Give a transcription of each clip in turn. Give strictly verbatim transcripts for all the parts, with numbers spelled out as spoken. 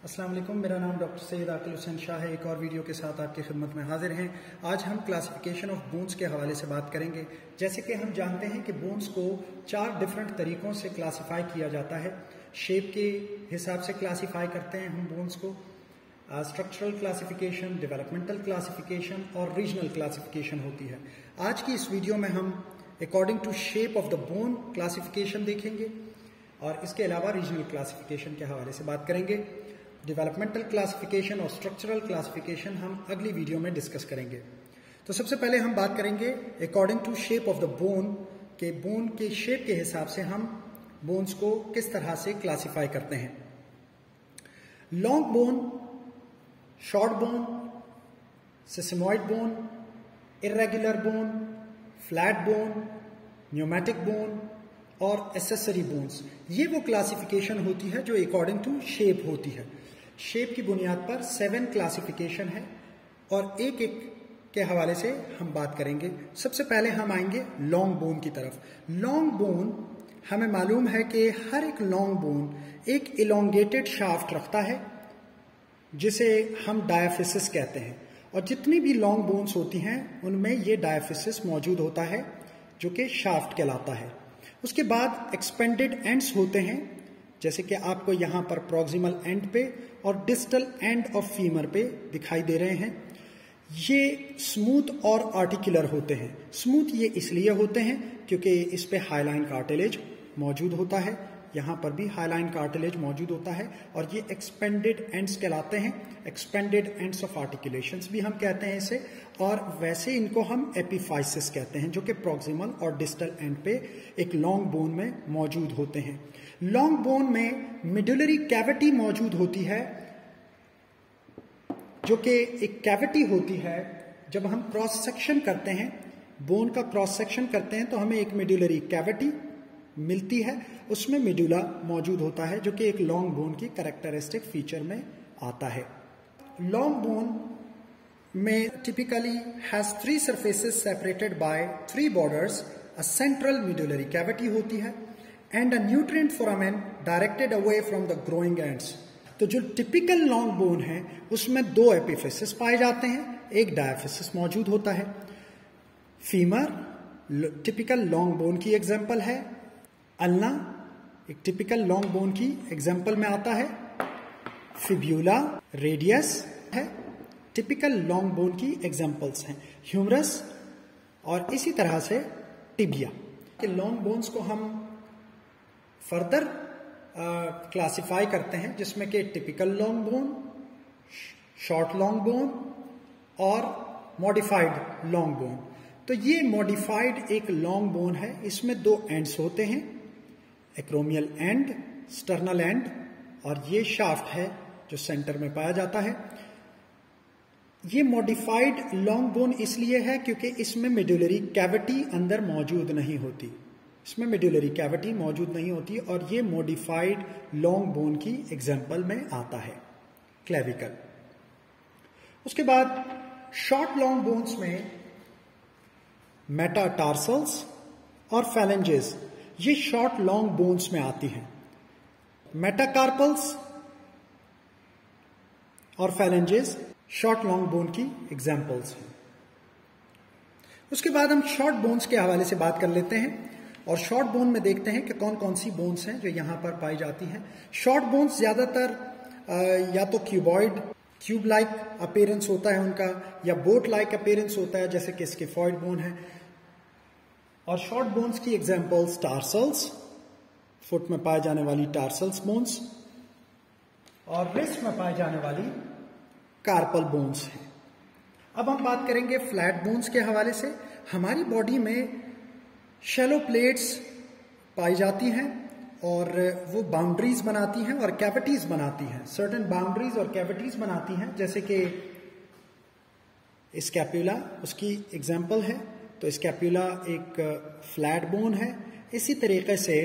अस्सलाम वालेकुम, मेरा नाम डॉक्टर सैयद आकिल हुसैन शाह है। एक और वीडियो के साथ आपकी खिदमत में हाजिर हैं। आज हम क्लासिफिकेशन ऑफ बोन्स के हवाले से बात करेंगे। जैसे कि हम जानते हैं कि बोन्स को चार डिफरेंट तरीक़ों से क्लासिफाई किया जाता है। शेप के हिसाब से क्लासिफाई करते हैं हम बोन्स को, स्ट्रक्चरल क्लासिफिकेशन, डेवलपमेंटल क्लासिफिकेशन और रीजनल क्लासिफिकेशन होती है। आज की इस वीडियो में हम according to shape of the bone classification देखेंगे और इसके अलावा रीजनल क्लासिफिकेशन के हवाले से बात करेंगे। डेवलपमेंटल क्लासिफिकेशन और स्ट्रक्चरल क्लासिफिकेशन हम अगली वीडियो में डिस्कस करेंगे। तो सबसे पहले हम बात करेंगे according to shape of the bone के बोन के शेप के हिसाब से हम बोन्स को किस तरह से क्लासिफाई करते हैं। Long bone, short bone, sesamoid bone, irregular bone, flat bone, pneumatic bone और एसेसरी बोन्स, ये वो क्लासिफिकेशन होती है जो अकॉर्डिंग टू शेप होती है। शेप की बुनियाद पर सेवन क्लासिफिकेशन है और एक एक के हवाले से हम बात करेंगे। सबसे पहले हम आएंगे लॉन्ग बोन की तरफ। लॉन्ग बोन, हमें मालूम है कि हर एक लॉन्ग बोन एक इलोंगेटेड शाफ्ट रखता है जिसे हम डायाफिसिस कहते हैं, और जितनी भी लॉन्ग बोन्स होती हैं उनमें ये डायाफिसिस मौजूद होता है जो कि शाफ्ट कहलाता है। उसके बाद एक्सपेंडेड एंड्स होते हैं, जैसे कि आपको यहाँ पर प्रॉक्सिमल एंड पे और डिस्टल एंड ऑफ फीमर पे दिखाई दे रहे हैं। ये स्मूथ और आर्टिकुलर होते हैं। स्मूथ ये इसलिए होते हैं क्योंकि इस पे हाईलाइन कार्टिलेज मौजूद होता है, यहाँ पर भी हाईलाइन कार्टिलेज मौजूद होता है, और ये एक्सपेंडेड एंड्स कहलाते हैं। एक्सपेंडेड एंड्स ऑफ आर्टिकुलेशंस भी हम कहते हैं इसे, और वैसे इनको हम एपिफाइसिस कहते हैं, जो कि प्रॉक्सिमल और डिस्टल एंड पे एक लॉन्ग बोन में मौजूद होते हैं। लॉन्ग बोन में मिडुलरी कैविटी मौजूद होती है, जो कि एक कैविटी होती है। जब हम क्रॉस सेक्शन करते हैं, बोन का क्रॉस सेक्शन करते हैं, तो हमें एक मिडुलरी कैविटी मिलती है, उसमें मिडुला मौजूद होता है, जो कि एक लॉन्ग बोन की कैरेक्टरिस्टिक फीचर में आता है। लॉन्ग बोन में typically has three surfaces separated by three borders. A central medullary cavity होती है and a nutrient foramen directed away from the growing ends. तो जो टिपिकल लॉन्ग बोन है उसमें दो एपिफिसिस पाए जाते हैं, एक डायाफिसिस मौजूद होता है। फीमर टिपिकल लॉन्ग बोन की एग्जाम्पल है। अल्ना एक टिपिकल लॉन्ग बोन की एग्जाम्पल में आता है। फिब्यूला, रेडियस है, टिपिकल लॉन्ग बोन की एग्जाम्पल्स हैं। ह्यूमरस और इसी तरह से टिबिया के लॉन्ग बोन्स को हम फर्दर क्लासिफाई करते हैं, जिसमें कि typical long bone, short long bone और मॉडिफाइड लॉन्ग बोन। तो ये मॉडिफाइड एक लॉन्ग बोन है, इसमें दो एंड्स होते हैं, एक्रोमियल एंड, स्टर्नल एंड, और ये शाफ्ट है जो सेंटर में पाया जाता है। ये मॉडिफाइड लॉन्ग बोन इसलिए है क्योंकि इसमें मिडुलरी कैविटी अंदर मौजूद नहीं होती, इसमें मिडुलरी कैविटी मौजूद नहीं होती, और ये मॉडिफाइड लॉन्ग बोन की एग्जाम्पल में आता है। क्लेविकल। उसके बाद शॉर्ट लॉन्ग बोन्स में मेटाटार्सल्स और फैलेंजेस, ये शॉर्ट लॉन्ग बोन्स में आती हैं। मेटाकार्पल्स और फैलेंजेस शॉर्ट लॉन्ग बोन की एग्जाम्पल्स हैं। उसके बाद हम शॉर्ट बोन्स के हवाले से बात कर लेते हैं और शॉर्ट बोन में देखते हैं कि कौन कौन सी बोन्स हैं जो यहां पर पाई जाती हैं। शॉर्ट बोन्स ज्यादातर या तो क्यूबॉइड, क्यूब लाइक अपीयरेंस होता है उनका, या बोट लाइक अपीयरेंस होता है, जैसे कि स्किफॉइड बोन है। और शॉर्ट बोन्स की एग्जाम्पल्स टार्सल्स, फुट में पाए जाने वाली टार्सल्स बोन्स, और रिस्ट में पाए जाने वाली कार्पल बोन्स हैं। अब हम बात करेंगे फ्लैट बोन्स के हवाले से। हमारी बॉडी में शैलो प्लेट्स पाई जाती हैं और वो बाउंड्रीज बनाती हैं और कैविटीज बनाती हैं, सर्टेन बाउंड्रीज और कैविटीज बनाती हैं, जैसे कि स्कैपुला उसकी एग्जाम्पल है। तो स्कैपुला एक फ्लैट बोन है। इसी तरीके से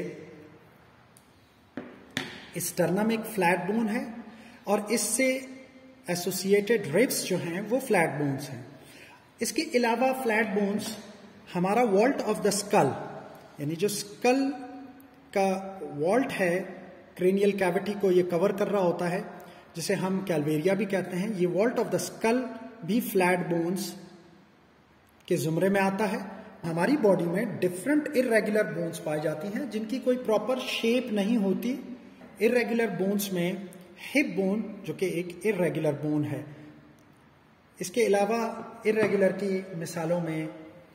स्टर्नम एक फ्लैट बोन है, और इससे एसोसिएटेड रिब्स जो हैं वो फ्लैट बोन्स हैं। इसके अलावा फ्लैट बोन्स हमारा वॉल्ट ऑफ द स्कल, यानी जो स्कल का वॉल्ट है, क्रेनियल कैविटी को ये कवर कर रहा होता है, जिसे हम कैलवेरिया भी कहते हैं, ये वॉल्ट ऑफ द स्कल भी फ्लैट बोन्स के जुमरे में आता है। हमारी बॉडी में डिफरेंट इर्रेगुलर बोन्स पाई जाती हैं जिनकी कोई प्रॉपर शेप नहीं होती। इर्रेगुलर बोन्स में हिप बोन जो कि एक इर्रेगुलर बोन है। इसके अलावा इर्रेगुलर की मिसालों में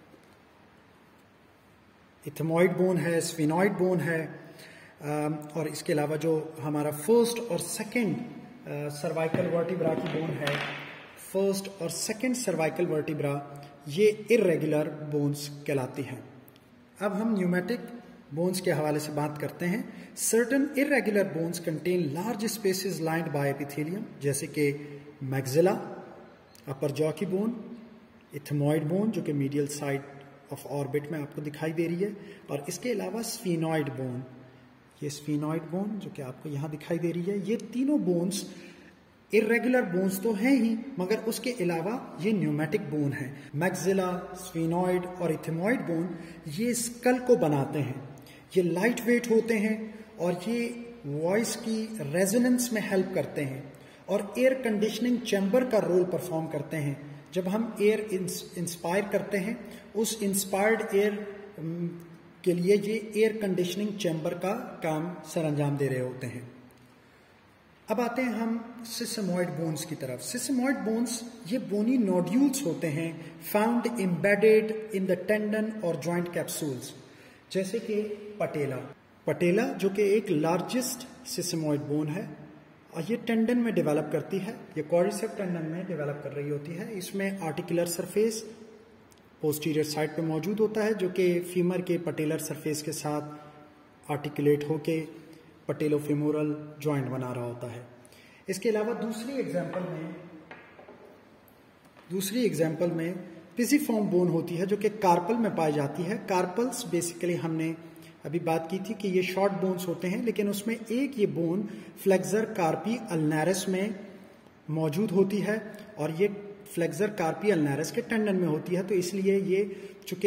इथमॉइड बोन है, स्फिनॉइड बोन है, और इसके अलावा जो हमारा फर्स्ट और सेकंड सर्वाइकल वर्टिब्रा की बोन है, फर्स्ट और सेकंड सर्वाइकल वर्टिब्रा, ये इर्रेगुलर बोन्स कहलाती हैं। अब हम न्यूमेटिक बोन्स के हवाले से बात करते हैं। Certain irregular bones contain large spaces lined by epithelium, जैसे कि मैक्सिला, अपर जॉ की बोन, इथमॉइड बोन जो कि मीडियल साइड ऑफ ऑर्बिट में आपको दिखाई दे रही है, और इसके अलावा स्फिनॉइड बोन, ये स्फिनॉइड बोन जो कि आपको यहाँ दिखाई दे रही है। ये तीनों बोन्स इर्रेगुलर बोन्स तो हैं ही, मगर उसके अलावा ये न्यूमेटिक बोन है। मैक्सिला, स्फिनॉइड और इथमॉइड बोन ये स्कल को बनाते हैं। ये लाइट वेट होते हैं और ये वॉइस की रेजोनेंस में हेल्प करते हैं और एयर कंडीशनिंग चैम्बर का रोल परफॉर्म करते हैं। जब हम एयर इंस्पायर करते हैं, उस इंस्पायर्ड एयर के लिए ये एयर कंडीशनिंग चैम्बर का काम सरअंजाम दे रहे होते हैं। अब आते हैं हम सिसमॉइड बोन्स की तरफ। सिसमॉइड बोन्स ये बोनी नोड्यूल्स होते हैं found embedded in the tendon और जॉइंट कैप्सूल्स, जैसे कि पटेला। पटेला जो कि एक लार्जेस्ट सिसमॉइड बोन है और ये टेंडन में डेवलप करती है, ये क्वाड्रिसेप्स टेंडन में डेवलप कर रही होती है। इसमें आर्टिकुलर सरफेस पोस्टीरियर साइड पे मौजूद होता है जो कि फीमर के पटेलर सरफेस के साथ आर्टिकुलेट होके पटेलोफेमोरल जॉइंट बना रहा होता है। इसके अलावा दूसरी एग्जांपल में दूसरी एग्जांपल में पिसिफॉर्म बोन होती है जो कि कार्पल में पाई जाती है। कार्पल्स बेसिकली हमने अभी बात की थी कि ये शॉर्ट बोन्स होते हैं, लेकिन उसमें एक ये बोन फ्लेक्सर कार्पी अल्नारिस में मौजूद होती है और ये फ्लेक्सर कार्पी अल्नारिस के टेंडन में होती है। तो इसलिए ये चूंकि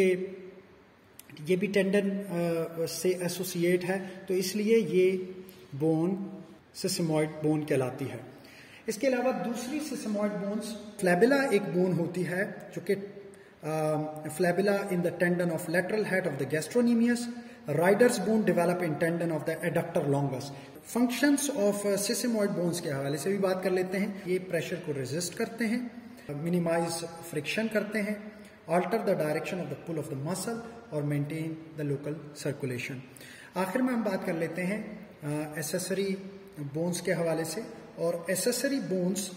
ये भी टेंडन से एसोसिएट है, तो इसलिए ये बोन सिसमॉइड बोन कहलाती है। इसके अलावा दूसरी सिसमॉइड बोन्स फ्लैबिला एक बोन होती है जो कि fabella in the tendon of lateral head of the gastrocnemius. Riders bone develop in tendon of the adductor longus. Functions of sesamoid bones के हवाले से भी बात कर लेते हैं। ये प्रेशर को रेजिस्ट करते हैं, मिनिमाइज फ्रिक्शन करते हैं, alter the direction of the pull of the muscle और मेंटेन द लोकल सर्कुलेशन। आखिर में हम बात कर लेते हैं एसेसरी बोन्स के हवाले से। और एसेसरी बोन्स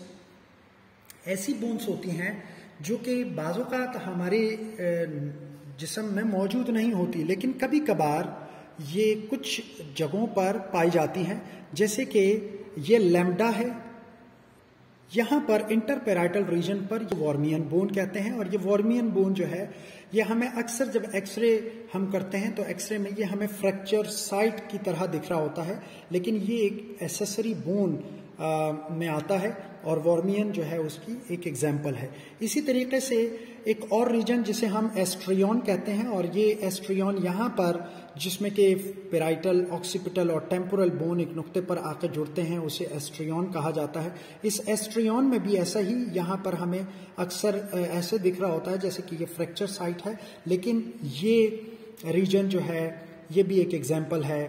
ऐसी बोन्स होती हैं जो कि बाज़-औक़ात हमारे जिस्म में मौजूद नहीं होती, लेकिन कभी कभार ये कुछ जगहों पर पाई जाती हैं, जैसे कि ये लैम्डा है, यहाँ पर इंटरपेराइटल रीजन पर ये वॉर्मियन बोन कहते हैं। और ये वॉर्मियन बोन जो है ये हमें अक्सर जब एक्सरे हम करते हैं तो एक्सरे में ये हमें फ्रैक्चर साइट की तरह दिख रहा होता है, लेकिन ये एक एसेसरी बोन आ, में आता है और वॉर्मियन जो है उसकी एक एग्जाम्पल है। इसी तरीके से एक और रीजन जिसे हम एस्ट्रियन कहते हैं, और ये एस्ट्रियन यहाँ पर जिसमें कि पेराइटल, ऑक्सीपिटल और टेम्पोरल बोन एक नुक्ते पर आकर जुड़ते हैं, उसे एस्ट्रियन कहा जाता है। इस एस्ट्रियन में भी ऐसा ही यहाँ पर हमें अक्सर ऐसे दिख रहा होता है जैसे कि ये फ्रैक्चर साइट है, लेकिन ये रीजन जो है ये भी एक एग्जाम्पल है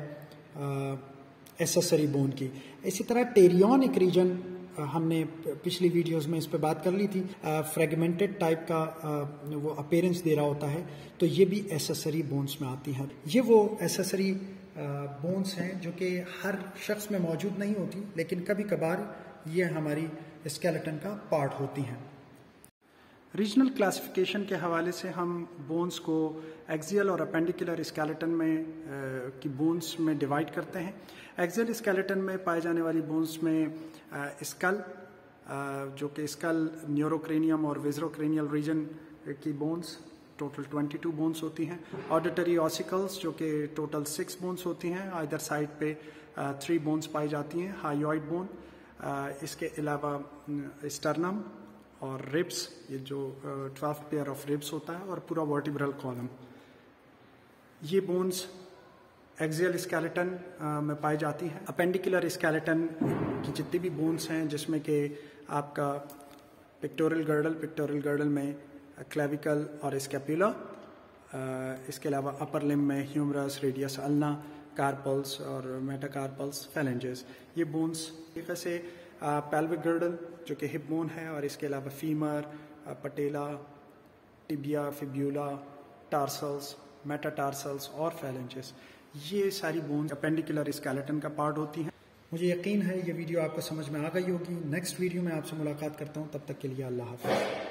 एसेसरी बोन की। इसी तरह टेरियन एक रीजन हमने पिछली वीडियोस में इस पे बात कर ली थी, फ्रेगमेंटेड टाइप का आ, वो अपीयरेंस दे रहा होता है, तो ये भी एसेसरी बोन्स में आती हैं। ये वो एसेसरी बोन्स हैं जो कि हर शख्स में मौजूद नहीं होती, लेकिन कभी कभार ये हमारी स्केलेटन का पार्ट होती हैं। रीजनल क्लासिफिकेशन के हवाले से हम बोन्स को एक्सियल और अपेंडिकुलर स्केलेटन में आ, की बोन्स में डिवाइड करते हैं। एक्सियल स्केलेटन में पाए जाने वाली बोन्स में आ, स्कल आ, जो कि स्कल, न्यूरोक्रेनियम और विजरोक्रेनियल रीजन की बोन्स टोटल बाईस बोन्स होती हैं। ऑडिटरी ऑसिकल्स जो कि टोटल सिक्स बोन्स होती हैं, इधर साइड पे आ, थ्री बोन्स पाई जाती हैं, हायोइड बोन। इसके अलावा स्टर्नम और रिब्स, ये जो ट्वेल्व पेयर ऑफ रिब्स होता है, और पूरा वर्टिब्रल कॉलम। ये बोन्स एक्सियल स्केलेटन में पाई जाती है। अपेंडिकुलर स्केलेटन की जितनी भी बोन्स हैं, जिसमें कि आपका पिक्टोरल गर्डल, पिक्टोरल गर्डल में क्लेविकल और स्कैपुला, इसके अलावा अपर लिम्ब में ह्यूमरस, रेडियस अल्ना, कार्पल्स और मेटाकार्पल्स, फेलेंजेस, ये बोन्स तरीके से पेल्विक गर्डल जो कि हिप बोन है, और इसके अलावा femur, patella, tibia, fibula, tarsals, metatarsals और फेलेंजेस, ये सारी बोन्स अपेंडिकुलर स्केलेटन का पार्ट होती हैं। मुझे यकीन है ये वीडियो आपको समझ में आ गई होगी। नेक्स्ट वीडियो में आपसे मुलाकात करता हूँ, तब तक के लिए अल्लाह हाफ़िज़।